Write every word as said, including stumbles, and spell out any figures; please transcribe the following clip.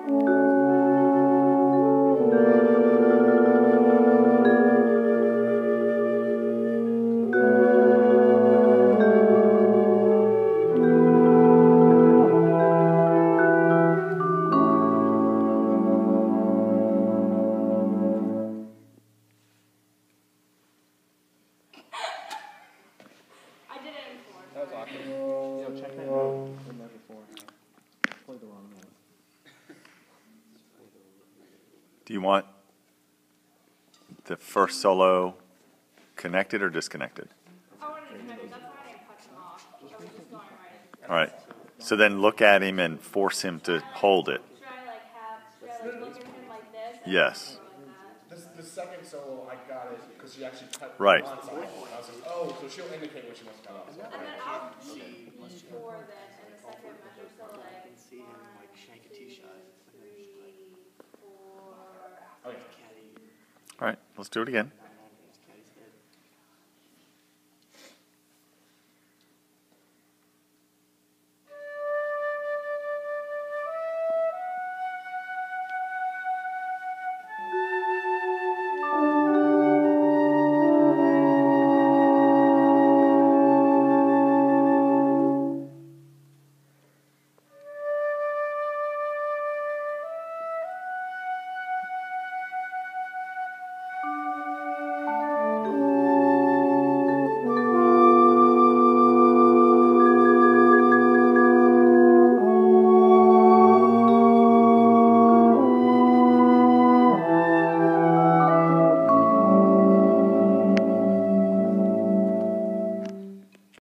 That was awkward. Yo, check that note. Been there before. Played the wrong note. Do you want the first solo connected or disconnected? I wanted to connect it. That's why I didn't cut him off. I was just going right. All right. So then look at him and force him to hold it. Should I like have? Should I like look at him like this? And Yes. like that? This, the second solo, I got it because she actually cut Right. one side. I was like, oh, so she'll indicate when she wants to cut off. So, And then I'll keep before this in the second measure. So like can see him like shank a tee shot. three, four. okay. All right. Let's do it again.